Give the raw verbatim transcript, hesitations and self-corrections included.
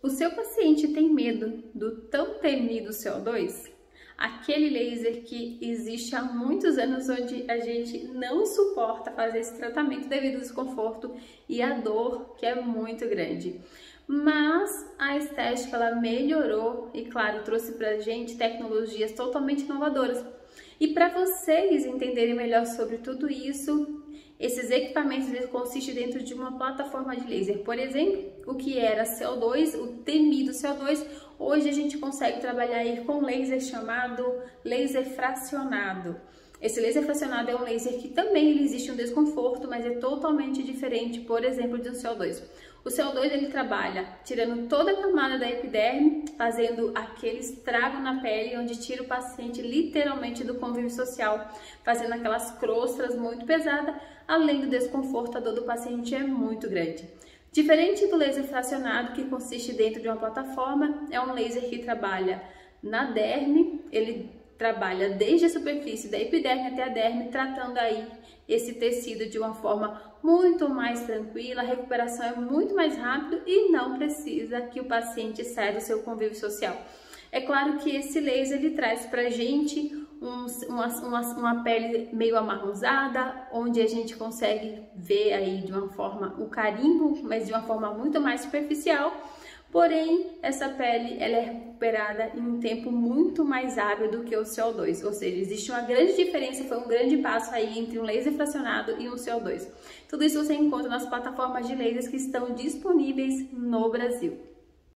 O seu paciente tem medo do tão temido C O dois? Aquele laser que existe há muitos anos, onde a gente não suporta fazer esse tratamento devido ao desconforto e a dor, que é muito grande. Mas a estética ela melhorou e, claro, trouxe pra gente tecnologias totalmente inovadoras. E para vocês entenderem melhor sobre tudo isso, esses equipamentos eles consistem dentro de uma plataforma de laser. Por exemplo, o que era C O dois, o temido C O dois, hoje a gente consegue trabalhar aí com um laser chamado laser fracionado. Esse laser fracionado é um laser que também ele existe um desconforto, mas é totalmente diferente, por exemplo, de um C O dois. O C O dois ele trabalha tirando toda a camada da epiderme, fazendo aquele estrago na pele, onde tira o paciente literalmente do convívio social, fazendo aquelas crostras muito pesadas, além do desconforto, a dor do paciente é muito grande. Diferente do laser fracionado, que consiste dentro de uma plataforma, é um laser que trabalha na derme, ele trabalha desde a superfície da epiderme até a derme, tratando aí esse tecido de uma forma muito mais tranquila, a recuperação é muito mais rápida e não precisa que o paciente saia do seu convívio social. É claro que esse laser ele traz pra gente um, uma, uma, uma pele meio amarronzada, onde a gente consegue ver aí de uma forma o carimbo, mas de uma forma muito mais superficial. Porém, essa pele ela é recuperada em um tempo muito mais hábil do que o C O dois, ou seja, existe uma grande diferença, foi um grande passo aí entre um laser fracionado e um C O dois. Tudo isso você encontra nas plataformas de lasers que estão disponíveis no Brasil.